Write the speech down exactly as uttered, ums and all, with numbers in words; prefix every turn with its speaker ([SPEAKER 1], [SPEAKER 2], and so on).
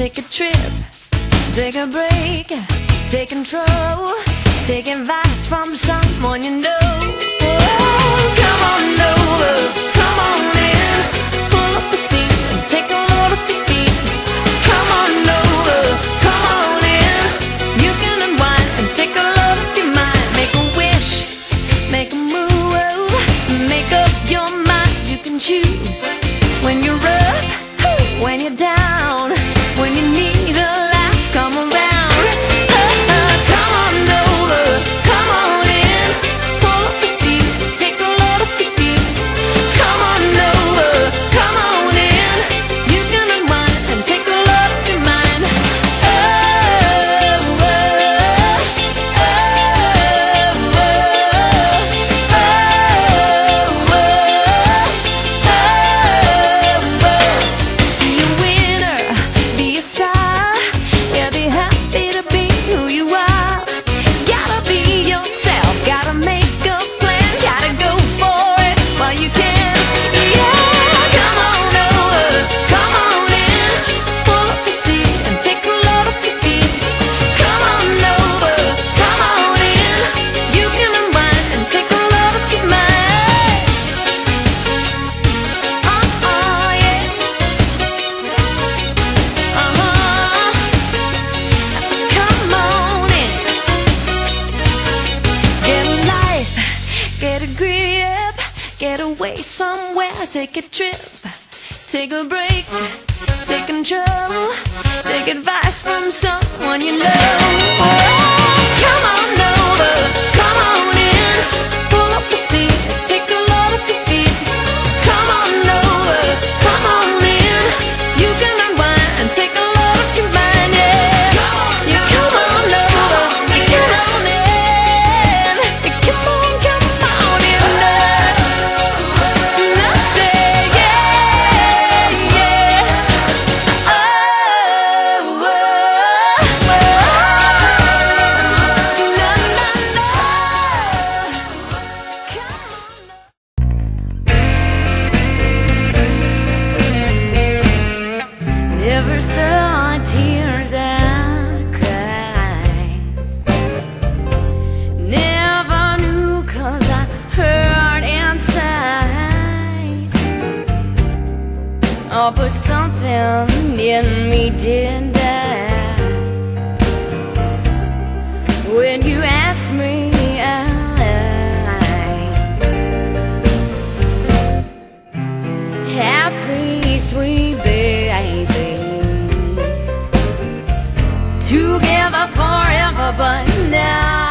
[SPEAKER 1] take a trip, take a break, take control, take advice from someone you know. Oh, come on over, come on in, pull up a seat and take a load off your feet. Come on over, come on in, you can unwind and take a load off your mind. Make a wish, make a move, make up your mind. You can choose when you're up, when you're down, when you need a laugh, come around. uh, uh, Come on over, come on in, pull up a seat, take a load off your feet. Come on over, come on in, you can unwind and take a load off your mind. Oh, oh, oh, oh, oh, oh, oh. Be a winner, be a star, yeah, be happy to be who you are. Gotta be yourself, gotta make a plan, gotta go for it while you can. Yeah, come on over, come on in, pull up a seat and take a load off your feet. Come on over, come on in, you can unwind and take a load off your mind. Uh-uh, yeah. Uh-huh. Come on in. Get a life, get a grip, get away somewhere, take a trip, take a break, take control, take advice from someone you know. Oh, come on over, come on in, pull up a seat, take a load off your feet. Come on over, come on in, you can unwind and take a load off your mind. Yeah, you come on over, you come on in, you come on, come on in. And I say yeah, yeah. Oh, oh, oh, no, no, no. Come on. Never saw tears I cried, never knew 'cause I hurt inside. Oh, but something in me did die when you asked me out. Happy, sweet baby, together forever, but now